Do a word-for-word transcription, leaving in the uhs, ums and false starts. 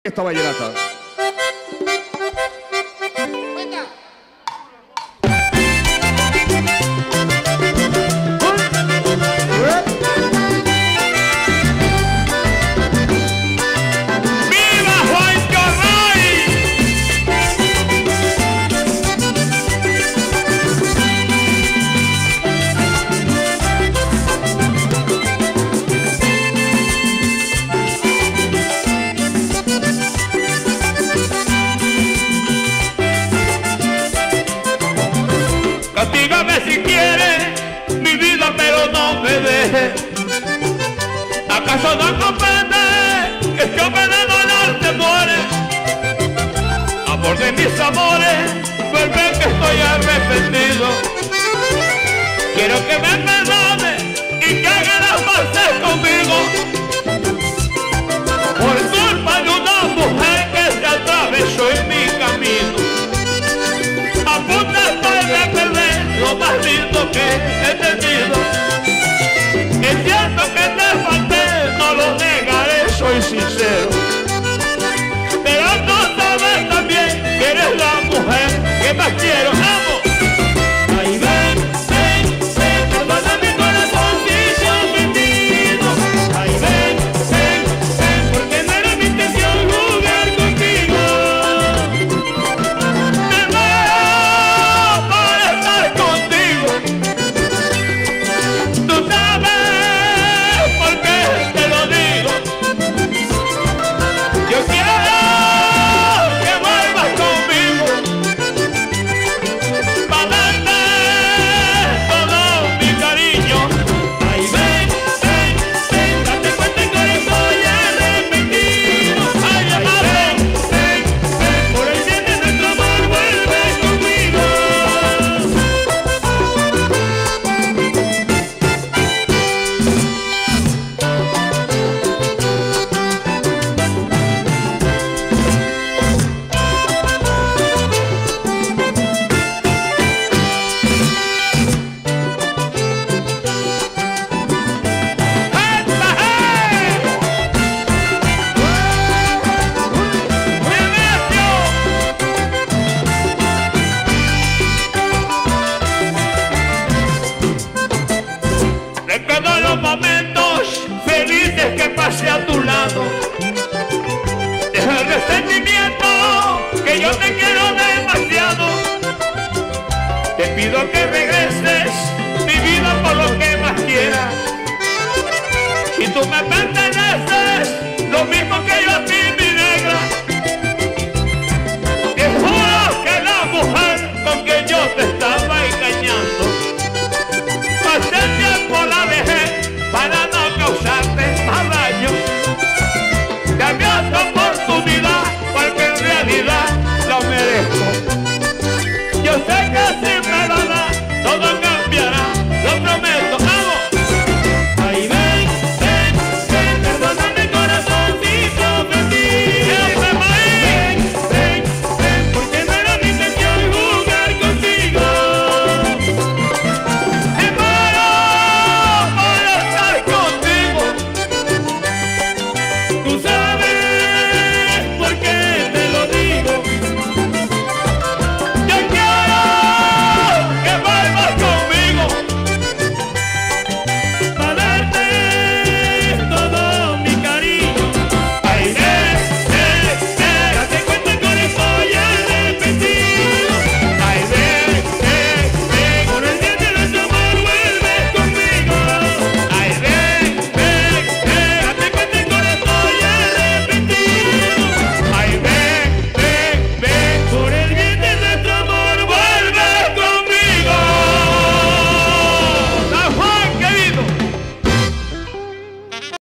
esta vallenata. Castígame si quieres, mi vida, pero no me dejes. ¿Acaso no comprendes que este veneno al te muere? Amor de mis amores, vuelve que estoy arrepentido. Quiero que me perdones y que hagas las paces conmigo. Por culpa de una mujer que se atravesó en mi camino. A punto estoy de perder lo más lindo que he tenido. Es cierto que te falté, no lo negaré, soy sincero. Pero no sabes también que eres la mujer que más quiero. ¡Amo! Ahí ven, ven, ven, perdona mi corazón si te he ofendido. Ahí ven, ven, ven, porque no era mi intención jugar contigo. Me muero por estar contigo. Tú sabes por qué te lo digo. Yo quiero que vuelvas conmigo para darte todo mi cariño. Ay, ven, ven, ven, date cuenta que ahora estoy arrepentido. Ay, amado, ven, ven, por el bien de nuestro amor, vuelve conmigo. Recuerdo los momentos felices que pasé a tu lado. Deja el resentimiento que yo te quiero demasiado. Te pido que regreses mi vida por lo que más quieras. Si tú me perteneces, lo mismo que yo a ti, mi negra. Te juro que la mujer con que yo te estaba engañando, hace tiempo la dejé para no causarte más daño. Dame otra oportunidad porque en realidad lo merezco. Yo sé que sí.